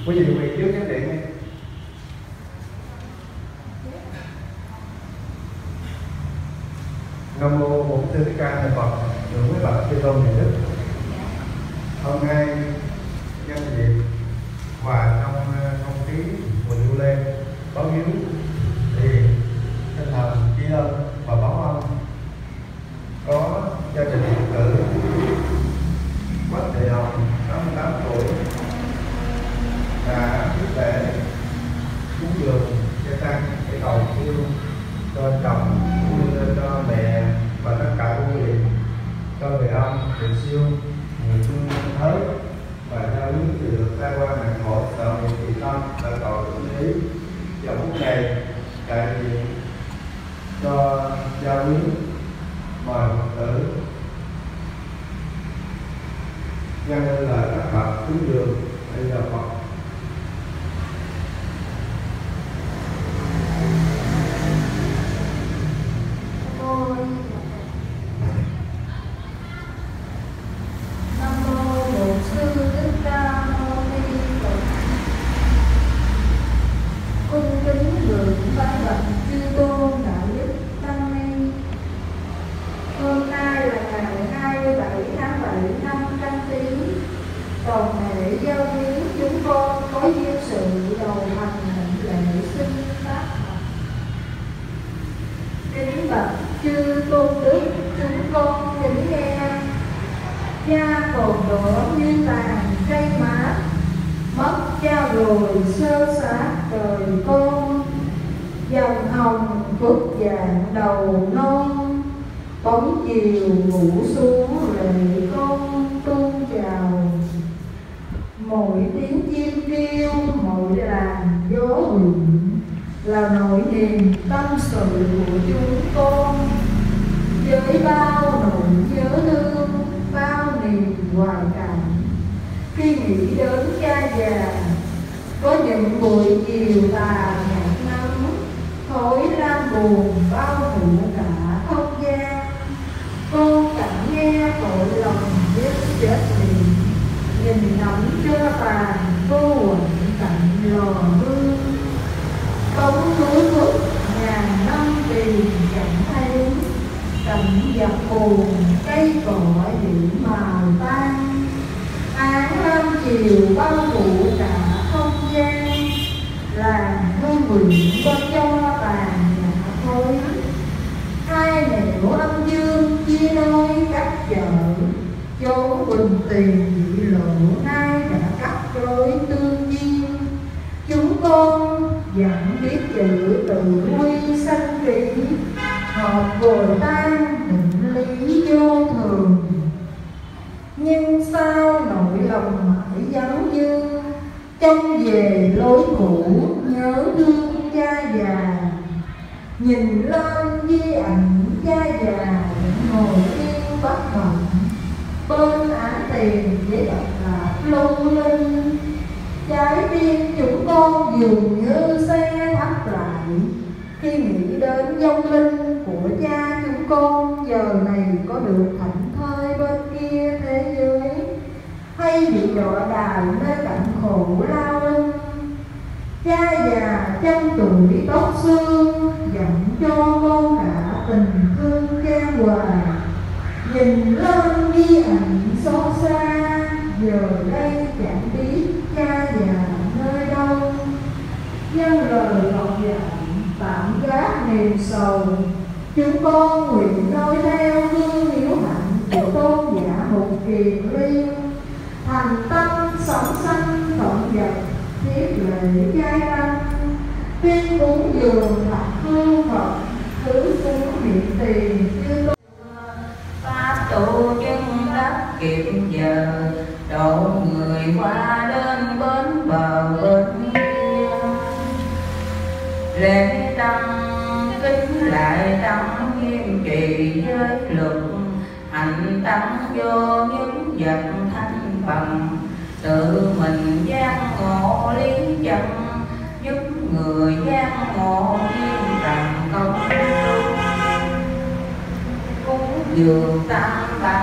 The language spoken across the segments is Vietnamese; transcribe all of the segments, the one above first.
Quý vị quỳ trước chánh điện đi. Nam mô Bổn Sư Thích Ca Mâu Ni Phật. Thưa quý bậc chư tôn nhà đức, hôm nay nhân dịp và trong không khí mùa du lên báo hiếu thì tinh thần tri ân và báo ân có gia đình Phật tử Quách Thị Hồng 88 tuổi đã giúp lễ cúng dường gia tăng để cầu siêu cho chồng cũng như cho mẹ và tất cả quý vị, cho người ông người siêu người thương thới và giao lý thì được tai qua nạn khổ sợ nghiệp thị tâm là tội ứng lý vào phút này đại diện cho giao lý mời Phật tử nhân lên lời các bậc cúng dường bây giờ Phật.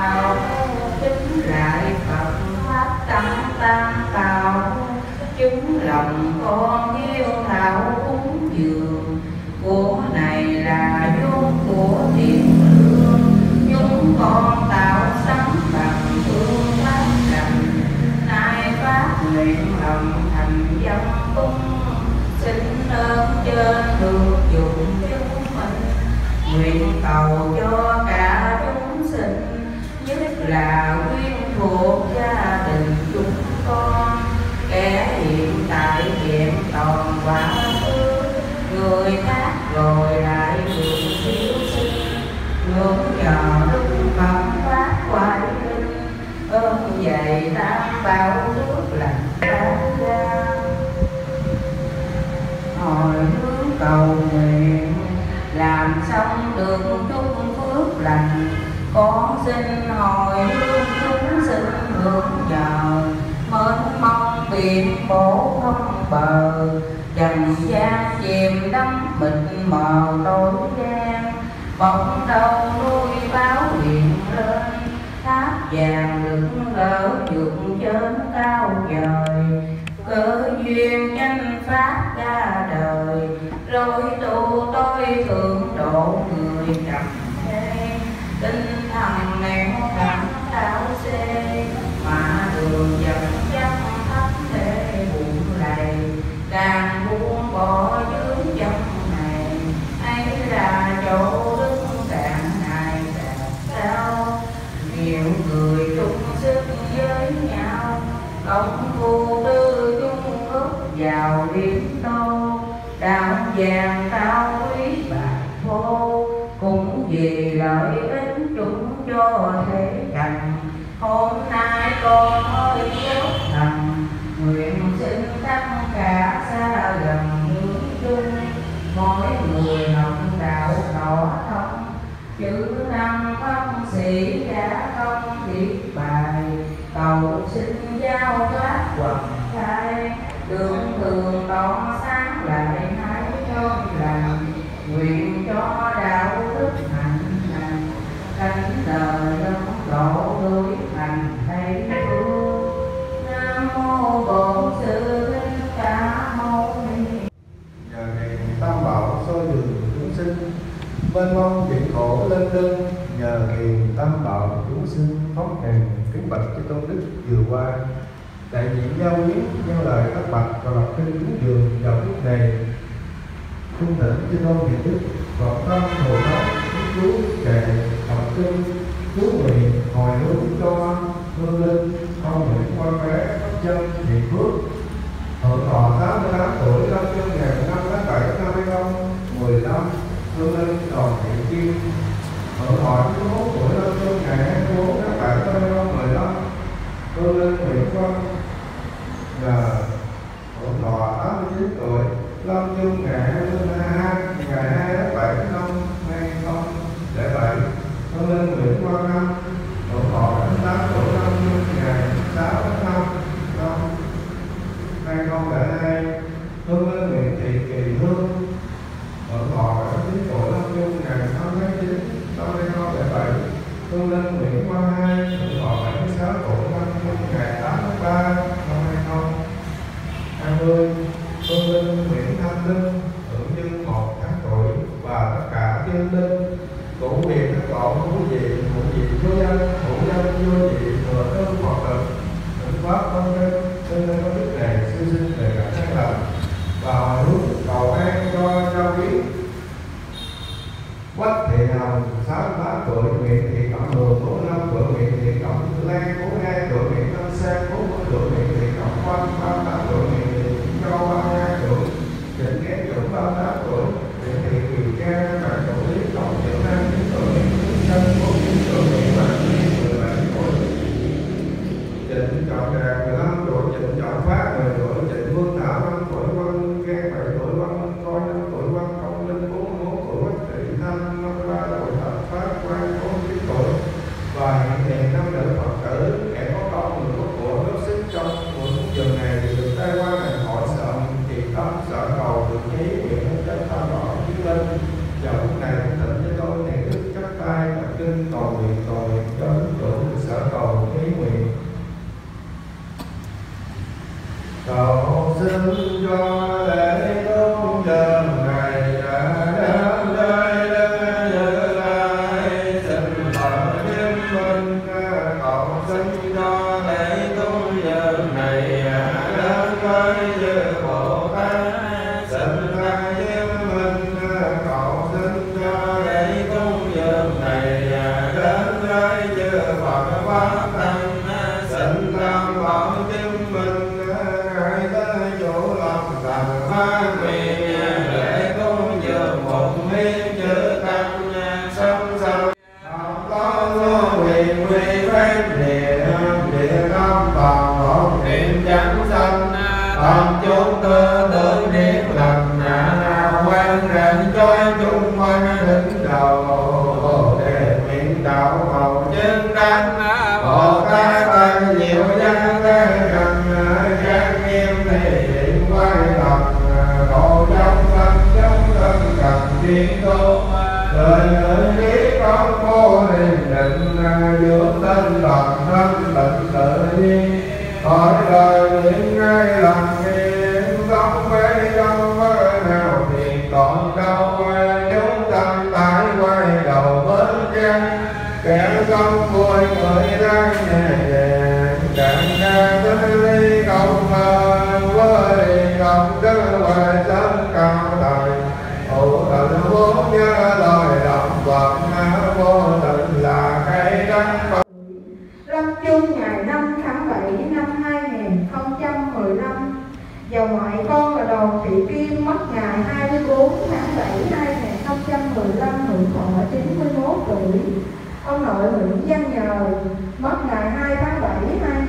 Chứng lòng con hiếu thảo cúng dường. Của này là vốn của tiền lương, chúng con tạo sẵn bằng phương pháp lành. Nay phát nguyện lòng thành dân cung, xin ơn trên được dụng chúng mình. Nguyện cầu cho cả chúng sinh, nhất là quyến thuộc gia đình chúng con, kẻ hiện tại hiện toàn quá khứ, người khác rồi lại được siêu sinh. Ngưỡng nhờ đức Phật phát quái linh, ơn dạy tam bảo nước lành phát ra. Hồi hướng cầu nguyện làm xong được chúc phước lành, con xin hồi hướng chúng sinh hưởng nhờ. Mến mong biển bổ không bờ, trần gian chìm đắm mịt mờ tối đen. Bỗng đâu núi báo hiện lên, tháp vàng lững lỡ vượt trên cao trời. Cơ duyên chánh pháp ra đời, lối tu tôi thượng độ người chậm thế. Tinh thần nẻo thẳng đảo xê, mà đường dẫn dắt thấp thế buồn lầy. Càng buông bỏ dưới chân này, ấy là chỗ đứng càng ngày càng cao. Nhiều người chung sức với nhau, công phu tư chung ước vào điểm đâu. Đạo vàng cao quý bạc thô, cũng vì lợi ích chúng cho thế cảnh. Hôm nay con ơi dốc thành, nguyện xin tất cả xa gần hướng chung. Mỗi người học đạo tỏ thông, chữ năm phân sĩ đã không thiết bài. Cầu xin giao thoát quật khai, đường thường tỏ sáng lại hãy trong lành. Nguyện cho đạo đức hạnh hành, cánh đời đông độ đối thành thấy phương. Nam mô Bổn Sư Thích Ca Mâu Ni. Nhờ đèn tam bảo soi đường chúng sinh, mênh mông biển khổ lên lưng. Nhờ hiền tam bảo chúng sinh thoát nghèo, kính bạch cho tôn đức vừa qua. Đại diện giao yến giao lời các bạch và lập kinh cúng dường vào phút này. Cung thỉnh cho tôn hiền đức vọng tâm Bồ Tát cứu cứu kệ học kinh cứu nguyện hồi hướng cho hương linh con nguyện quan bé pháp chân thiện phước. Hưởng thọ 88 tuổi, lâm chung ngày 5 tháng 7 năm 2015, hương linh đoàn thiện kim. Hưởng thọ 91 tuổi, lâm chung ngày 24 tháng 7 năm 2015, hương linh Nguyễn Văn. Hưởng thọ 89 tuổi, lâm chung ngày 22 tháng 7 năm 2007, hương linh Nguyễn Quang Năm. Hưởng thọ 88 tuổi, lâm chung ngày 6 tháng 5 năm 2002, hương linh Nguyễn Thị Kỳ Hương. Hưởng thọ 79 tuổi, lâm chung ngày 5 tháng 9 năm 2007, hương linh Nguyễn Quang Hai. Hưởng thọ 76 tuổi, lâm chung ngày 8 tháng 3 năm 2020, hương linh Nguyễn Thanh Linh. Hưởng dư 1 tháng tuổi và tất cả chư linh cụ quyền các tổ hữu vị vô danh vô vị thừa ơn Phật lực thịnh pháp công đức. Xin nên có đức này siêu sinh về cả sai lầm và hồi hướng cầu an cho giao quý. Quách Thị Hồng 68 tuổi, Nguyễn Thị Cẩm Hường 45 tuổi, Nguyễn Thị Cẩm Lan 42 tuổi, Nguyễn Tâm Sang 40 tuổi, Nguyễn Thị Cẩm Quang 38 tuổi, Nguyễn Thị Châu 32 tuổi, Trịnh Ghét Dũng 38 tuổi, Nguyễn Thị Kiều Trang 37 tuổi, Lý Tổng Tiểu Nam 9 tuổi, Nguyễn Thị Trân 49 tuổi, Nguyễn Hoàng Duy 17 tuổi, Trịnh Trọng Đạt 15 tuổi, Trịnh Trọng Phát 10 tuổi, Trịnh Vương Thảo 5 tuổi, Văn Giang 7 tuổi, Văn Coi 5 tuổi, Văn Công Linh 41 tuổi, Quách Thị Thanh 53 tuổi, Thạch Phát Quang 49 tuổi. Và hiện tiền năm nữ Phật tử kẻ có công người có của góp sức trong buổi cúng dường này thì được tai qua ngày hội sợ thiện tâm sợ cầu được ý nguyện chân tam bảo chứng linh. Vào lúc này thỉnh cho tôi thiện đức chắp tay tập kinh cầu nguyện cho đức chủ sở cầu ý nguyện. Cầu xin cho lễ tôn giờ ngày đến đây như lai xin thờ chứng minh cầu xin cho lễ tôn giờ này đến đây như Bồ Tát xin thờ chứng minh cầu xin cho lễ tôn giờ này đến đây như Phật Pháp Tăng xin tam bảo chứng minh ngài tới chỗ lòng thành hoa nguyện lễ tôn giờ một miên chữ tăng song song có vô quyền quy phép địa tâm toàn hộ niệm chánh sanh tâm chúng tư tưởng niệm lành quan rạng cho chúng quanh đứng đầu Bồ Đề nguyện đạo hậu chứng đắc Bồ Tát tăng nhiều gian thế rằng trang nghiêm thể hiện quay lòng độ trong tâm chống thân cần chuyên tu đời người trí công vô hình định dưỡng tinh toàn thân định tự nhiên khỏi đời nguyện ngay lòng niệm sống với trong với nào thì còn đâu chúng tâm tái quay đầu bến chân kẻ không vui người đang nhẹ nhàng càng ra tới ly công với công đức hoài sớm cao thời hữu tình vốn nhớ lời động Phật vô tình là cây đắng Lâm chung ngày 5 tháng 7 năm 2015 và ngoại con là Đoàn Thị Kim mất ngày 24 tháng 7 2015 hưởng thọ 91 tuổi. Ông nội Nguyễn Văn Nhờ mất ngày 2 tháng 7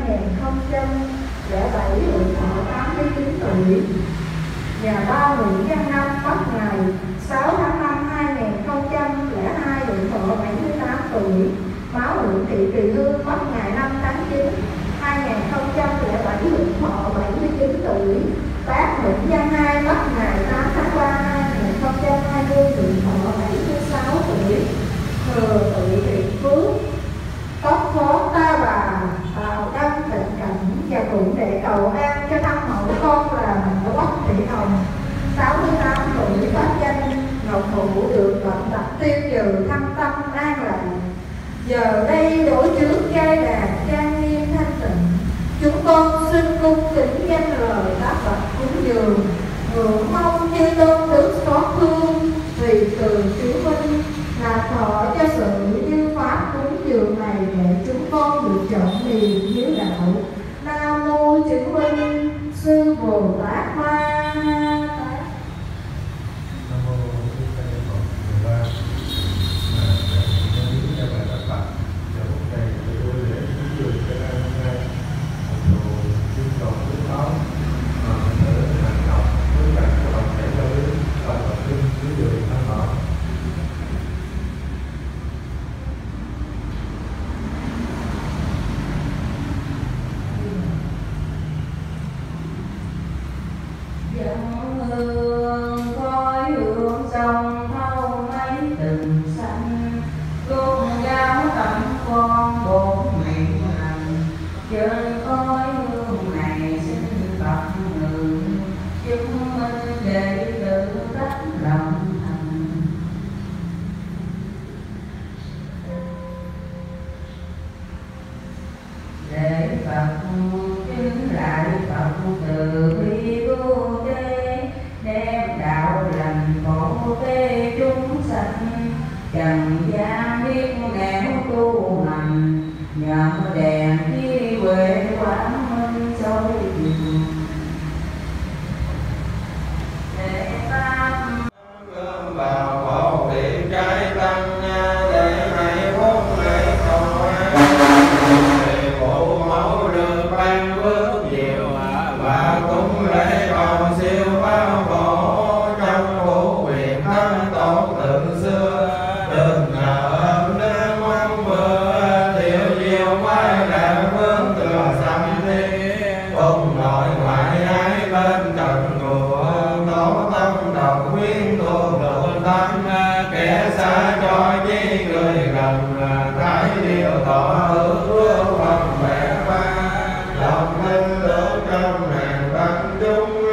2007 hưởng thọ 89 tuổi. Nhà ba Nguyễn Văn Năm mất ngày 6 tháng 5 2002 hưởng thọ 78 tuổi. Máu Nguyễn Thị Kỳ Hương mất ngày 5 tháng 9 2007 hưởng thọ 79 tuổi. Bác Nguyễn Văn Hai mất ngày 8 tháng 3 2020 hưởng thọ 76 tuổi. Thừa tự Thiện Phước tóc phó ta bà tạo đăng tịnh cảnh và cũng để cầu an cho thân mẫu con là mẹ Quách Thị Hồng 68 tuổi pháp danh Ngọc Hữu được vận tập tiêu trừ thâm tâm an lành. Giờ đây đổi trước giai đàn trang nghiêm thanh tịnh, chúng con xin cung kính danh lời các bậc cúng dường, ngưỡng mong chư tôn đức xót thương vì từ chư huynh nạp thọ cho sự như pháp cúng dường này để chúng con được chọn niềm hiếu đạo. Nam mô chứng minh sư Bồ Tát Ma Tát. Nam mô Sư Tây Phật Bồ Tát. Cho bài tập Phật cho một ngày để tôi lễ cúng dường cho ngày hôm nay một đồ chương cầu thứ sáu ở hành động với các hoạt động để cho đến bài tập kinh cúng dường thân mở. Hương khói hương sông thâu mấy tình xanh, tôn giáo tặng con bốn nguyện lành. Trên khói hương này xin Phật ngự chứng minh đệ tử tánh lòng thành. Để Phật chứng lại Phật từ bi vô tế, đem đạo lành phổ tế chúng sanh. Trần gian biết nghèo tu hành, nhờ đèn trí huệ quán minh soi chiều. Để pháp vào hộ điện trái tăng để ngày bốn ngày cầu thì bộ mẫu được ban bước nhiều và cũng lễ cầu siêu bao khổ trong vũ quyền thân tổ từ xưa được nhờ ơn đến mong mưa thiệu diệu quay lại vương từ sanh thi cùng nội ngoại ái bên trần ngùa tổ tâm đồng quyến thuộc độ tâm kẻ xa cho chi người gần thái điều tỏ hữu phần vẻ vang lòng tin lửa trong hàng văn chúng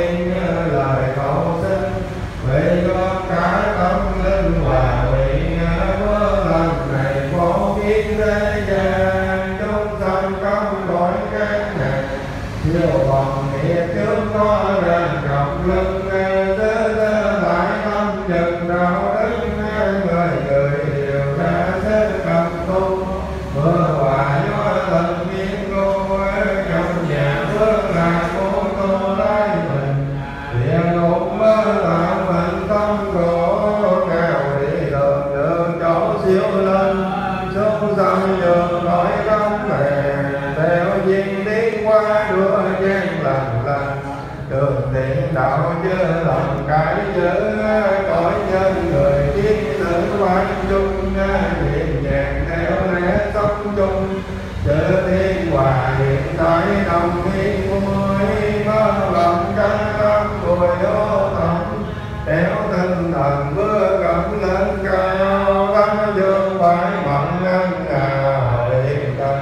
tiên lời cầu xin vì có cái tâm linh hòa nguyện với lần này phổ biến thế gian chúng sanh không đổi cái này nhiều bằng nghĩa trước có rằng rộng lưng thứ lại tâm chừng đạo đức người đều ra sẽ cầm tu mưa hòa gió thần biến cô trong nhà bước là cô tô lấy mình địa ngục mơ là mình tâm khổ cao đi đường đường chỗ siêu lên xuống sông đường nổi cống bè theo duyên tiến qua đua gian lần đường tiện đạo chưa lòng cái giữ cõi nhân người tiến tử quan chung nhẹ nhàng theo lẽ sống chung chữ thiên hòa hiện tại đồng yên vui mơ lòng căn tâm bùi ô thầm theo tinh thần mưa cẩm lên cao đăng dương phải mặn ngân hiện tâm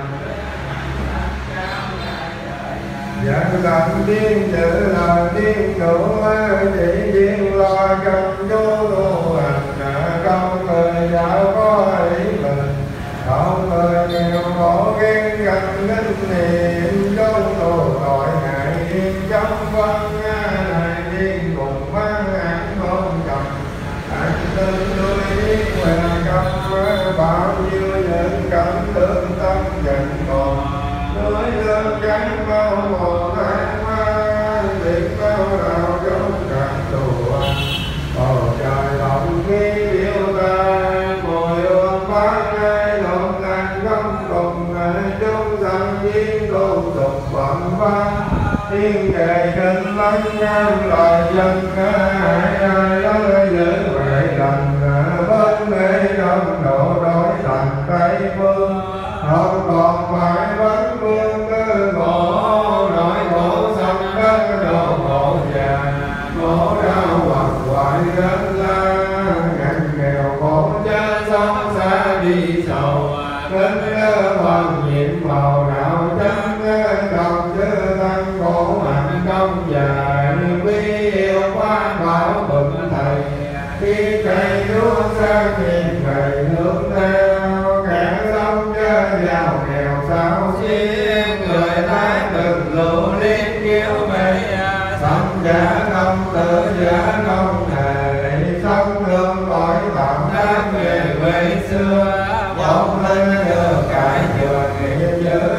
Giảng lành tiên chữ là tiên đủ chỉ duyên lo trong chú tu hành không người giàu có ý mình không người nghèo khổ ghen ganh nghịch niệm trong tu tội ngại yên trong văn này tiên cùng văn án không chồng anh tin nuôi biết quyền công bao nhiêu những cảm thương tâm dần còn núi lương gắn bao một tháng hoa việc bao nào trong cả tù bầu trời lòng khi yêu ta ngồi ôm phát ngay lòng làng không cùng chúng sanh viên cùng tục vận văn thiên đề kinh lắng ngang loài dân ai ai giữ huệ lành bên mê trong độ đối thành tây phương không còn phải vấn vương cơ khổ nỗi khổ sanh đất độ khổ già khổ đau hoặc hoại rất la ngàn nghèo khổ chết sống xa đi sầu kính phần nhiệm màu đạo chân đồng chư tăng khổ hạnh công dài quý yêu quá bảo bừng thầy khi cây đuốc sang nhìn thầy hướng theo kẻ sống chớ giàu nghèo sao xiên người thái từng lũ liên kiêu mây sống giả không tự giả không hề sống hương cõi tạm đáp về xưa bóng lên được cải chừa nghĩa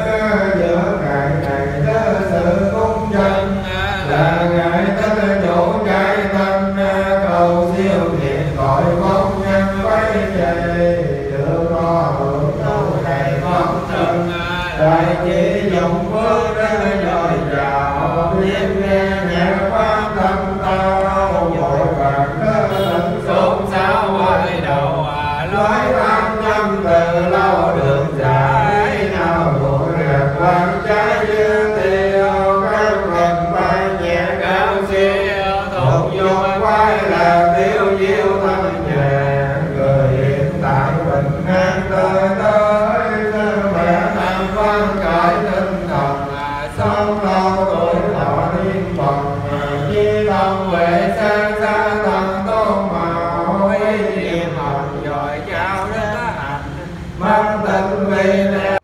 giữa ngày này đỡ sự cung chân là ngày tất chỗ trái tâm cầu siêu thiện cõi bóng nhân quay về được lo hưởng tu này bóng chân đại chỉ dùng phước dồi dào biết nghe nhạc phát tâm tao vội vàng lẫn xôn xao quay đầu lối tham nhâm từ lâu được giải nào vội đẹp quan trái dương tiêu các phần bay nhẹ cao siêu thuộc vô quay là tiêu diêu thân nhẹ người hiện tại bình an tới khỏe năng văn cải tinh thần sống lâu tuổi thọ niên phần chi tâm huệ sang xa thần tôn màu ý niệm học giỏi cao đức hạnh mang tình vì nè.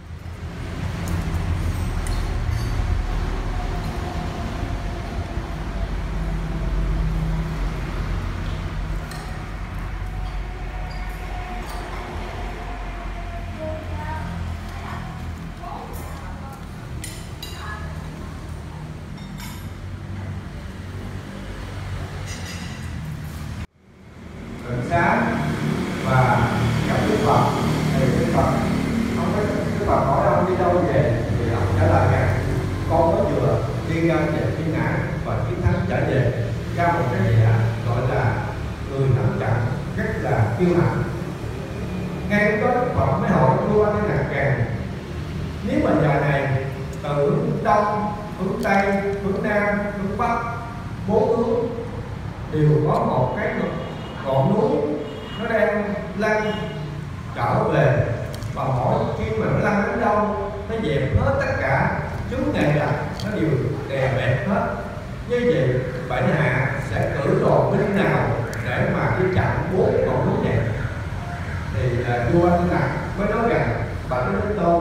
Sáng và gặp Đức Phật thì Đức Phật không biết Đức Phật hỏi ông đi đâu về thì ông trả lời rằng con mới vừa đi ra về thiên ngã và chiến thắng trở về ra một cái gì gọi là người nắm chặt rất là kiêu hãnh. Ngay lúc đó Đức Phật mới hỏi vua Thế Nặc Càng nếu mà giờ này từ hướng đông, hướng tây, hướng nam, hướng bắc bốn hướng đều có một cái ngọn núi nó đang lăn trở về và mỗi khi mà nó lăn đến đâu nó dẹp hết tất cả chướng ngại vật, nó đều đè bẹp hết Như vậy Bảy Hạ sẽ cử đoàn binh nào để mà đi chặn 4 ngọn núi này? Thì vua An Lạc mới nói rằng Bạch Đế Tôn,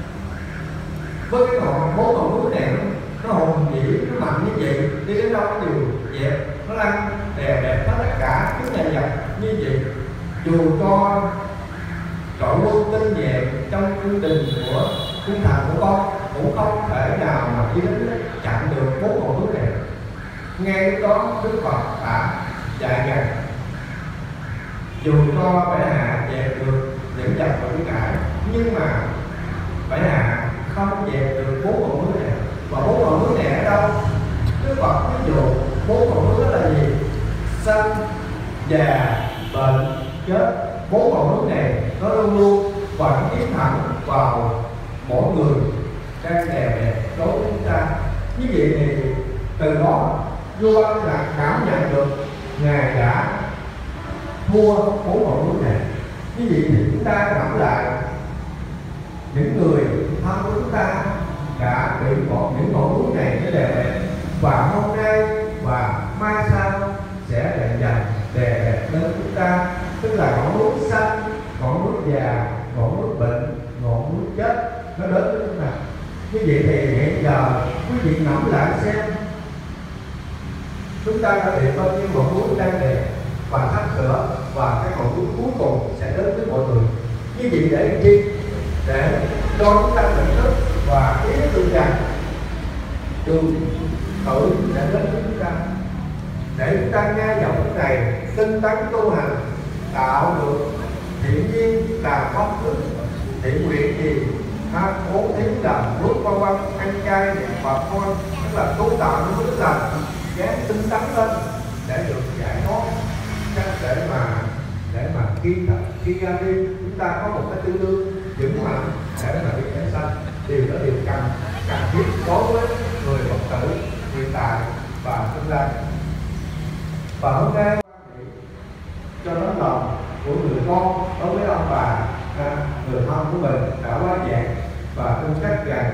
với cái 4 ngọn núi này nó hùng vĩ, nó mạnh như vậy, đi đến đâu nó đều dẹp, nó lăn đè bẹp hết tất cả chúng nhà dập như vậy. Dù cho đội quân tinh nhuệ trong cung đình của cung thành của con cũng không thể nào mà đi đến chặn được 4 ngọn núi này. Ngay lúc đó Đức Phật đã dạy rằng dù cho Bảy Hạ dẹp được những dập và những ngải, nhưng mà Bảy Hạ không dẹp được 4 ngọn núi này. Và 4 ngọn núi này ở đâu? Đức Phật ví dụ 4 ngọn núi đó là gì? Sanh, già, bệnh, chết. 4 ngọn núi này nó luôn luôn vẫn tiến thẳng vào mỗi người đang đè bẹp đối với chúng ta. Như vậy thì từ đó vua An Lạc cảm nhận được ngài đã thua 4 ngọn núi này. Như vậy thì chúng ta ngẫm lại, những người thân của chúng ta đã bị những ngọn núi này để đè bẹp, và hôm nay và mai sau sẽ lại dần đè bẹp lên chúng ta, tức là ngọn núi xanh, ngọn núi già, ngọn núi bệnh, ngọn núi chết nó đến với chúng ta. Như vậy thì hiện giờ quý vị ngẫm lại xem, chúng ta đã bị bao nhiêu ngọn núi đang đè và thắt sửa, và cái ngọn núi cuối cùng sẽ đến với mọi người. Như vậy để chi? Để cho chúng ta nhận thức và ý thức rằng đường tự sẽ đến với chúng ta, để chúng ta nghe giọng này tinh tấn tu hành, tạo được thiện duyên, làm bất cứ thiện nguyện gì, bố thí làm phước vân vân, ăn chay niệm Phật thôi, tức là tu tạo những đức lành, gán tinh tấn lên để được giải thoát, để mà khi ra đi chúng ta có một cái tư lương vững mạnh để mà đi tái sanh. Điều đó điều cần thiết đối với người Phật tử hiện tại và tương lai. Và hôm nay cho nó lòng của người con đối với ông bà, người thân của mình đã quá dạng, và tin chắc rằng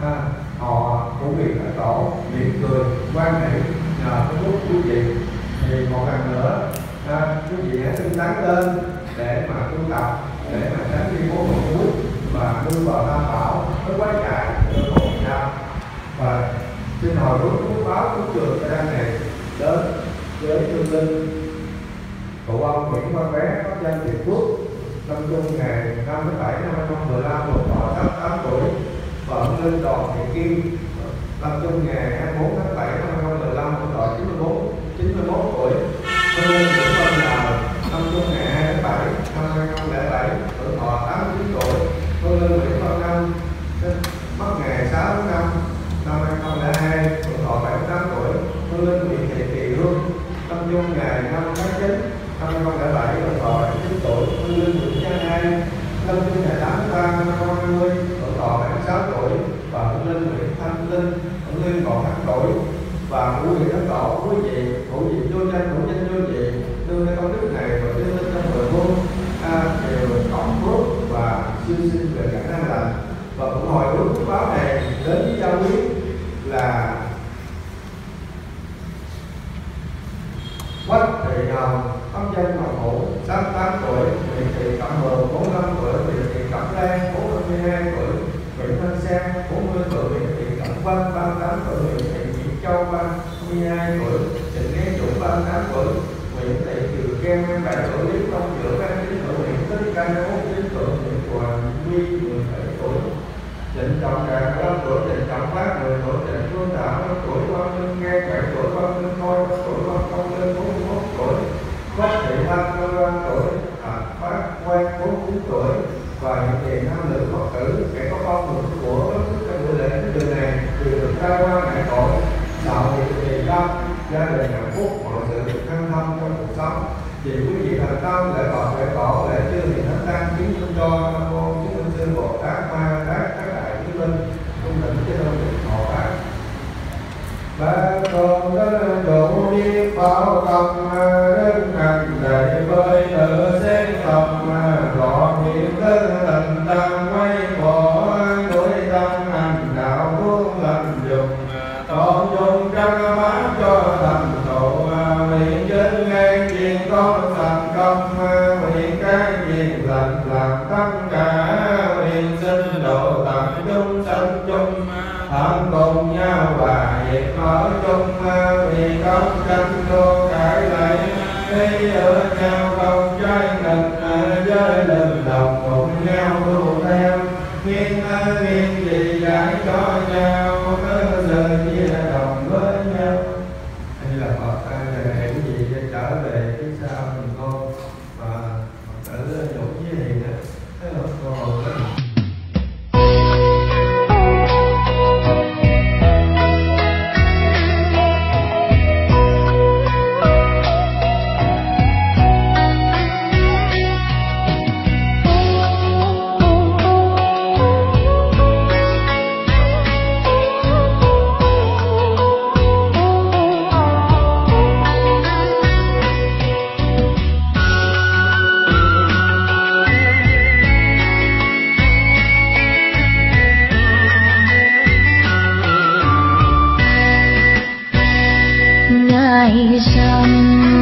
họ cũng vì các tổ niệm cười quan hệ nhờ cái lúc quý vị. Thì một lần nữa quý vị hãy tinh tấn lên để mà tu tập, để mà tránh đi 4 ngọn núi và đưa vào Tam Bảo với quá chạy ở một Việt Nam. Và xin hồi hướng báo của trường thời gian này đến với chương linh cụ ông Nguyễn Văn Bé, pháp danh Việt Phước, năm chung ngày 5 tháng 7 năm 2015, một thọ 88 tuổi. Vợ Linh Đoàn Thị Kim, năm chung ngày 24 tháng 7 năm 2015, một thọ 91 tuổi. Vợ Linh Nguyễn Văn Đào, năm chung ngày 2 tháng 7 năm 2007, tuổi thọ 89 tuổi. Vợ Linh Nguyễn Văn Nam, mất ngày 6 tháng 5 năm 2002, tuổi thọ 78 tuổi. Vợ Linh Nguyễn Thị Kỳ Hương, năm chung ngày 5 tháng 9 năm 2007, tuổi thọ 9 tuổi. Vợ Linh Nguyễn Giang Hai, năm chung ngày 8 tháng 3 năm 2020, tuổi thọ 76 tuổi. Và vợ Linh Nguyễn Thanh Linh, vợ Linh còn 8 tuổi. Và quý vị thánh tổ, quý vị vô danh vô vị đưa cái công đức này và đưa lên trong mười phương đều cộng phước và siêu sinh về cả năng lành. Và cũng hồi hướng báo này đến với giáo quý là Quách Thị Hồng, âm danh Ngọc Hữu, 68 tuổi. Nguyễn Thị Cẩm Mường, 45 tuổi. Nguyễn Thị Cẩm Lan, 42 tuổi. Nguyễn Thanh Sang, 40 tuổi. Nguyễn Thị Cẩm Vân, 38 tuổi. Nguyễn Thị Nguyễn Châu, 32 tuổi. Trịnh Nghe Dũng, 38 tuổi. Nguyễn Thị Kiều Trang, 27 tuổi. Lý Công Dưỡng, 29 tuổi. Nguyễn Tích Canh, 49 tuổi. Nguyễn Hoàng Huy, 17 tuổi. Trịnh Trọng Đạt, 15 tuổi. Trịnh Trọng Phát, 10 tuổi. Trịnh Phương Thảo, 5 tuổi. Quang Minh Nghe, 7 tuổi. Quang Minh Khôi, 5 tuổi. Quang Công Linh, 41 tuổi. Quách Thị Thanh, 55 tuổi. Phát Quang, 49 tuổi. Và những tiền nam nữ Phật tử kẻ có con được của các buổi lễ đường này đều được trao qua ngại tội, tạo việc trì tâm, gia đình hạnh phúc, mọi sự được thăng thông trong cuộc sống. Vì quý vị thành tâm lễ Phật lễ tổ lễ chư hiền thánh tăng kính xin cho Nam mô Chứng Minh Sư Bồ Tát Ma Tát các đại chứng minh cung thỉnh cho đông đức hộ pháp. Ba con đến độ đi bảo công đến hành đại với tự xét tâm rõ hiện đến thành tăng quay bỏ đối tâm hành đạo hướng lành dùng toàn dùng trăng mát cho vì công tranh đua cãi lại, khi ở nhau không trái nghịch, với lực lòng cùng nhau đua theo, nghiêng gì giải cho nhau, sự chia đồng với nhau. Đây là Phật hiểu gì để trở về phía sau mình con và Phật tử nhủ với Hiền đó, thế là cô hồn đó. ngày rằm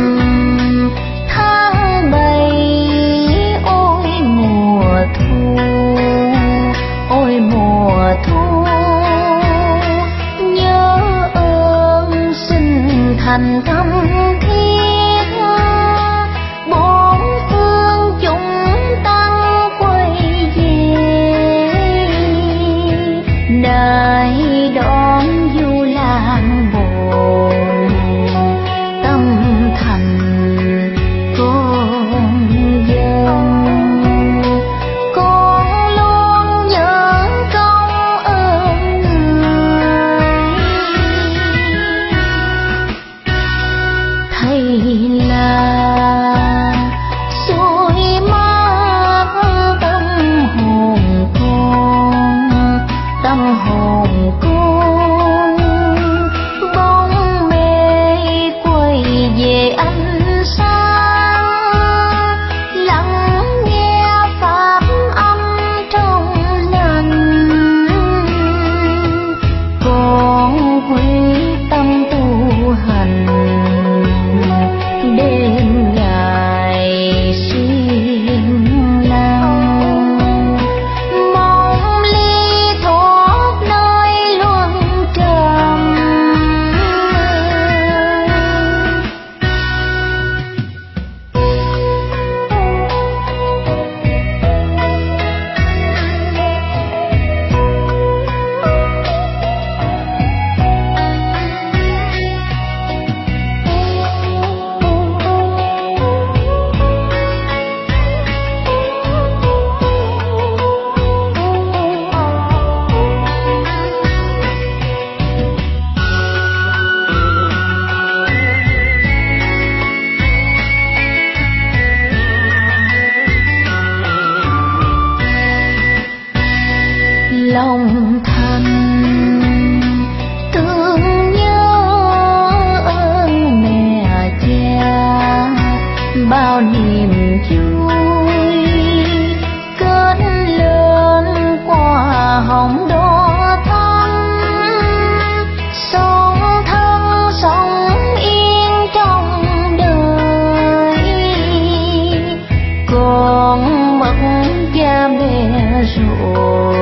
tháng 7, ôi mùa thu, ôi mùa thu, nhớ ơn sinh thành thâm thiết, bốn phương chúng tăng quay về, đại đón du lãng bồn, tâm thành con dân, con luôn nhớ công ơn người, thầy là suối mát tâm hồn con, tâm hồn con, bóng mê quay về ánh sáng, lắng nghe pháp âm trong lành, con quyết tâm tu hành, đêm ngày siêng năng, mong ly thoát nơi luân trần. Lòng thành thương nhớ ơn mẹ cha, bao niềm vui kết lên qua hồng đỏ thắm, son thân sống yên trong đời, con mất cha mẹ rồi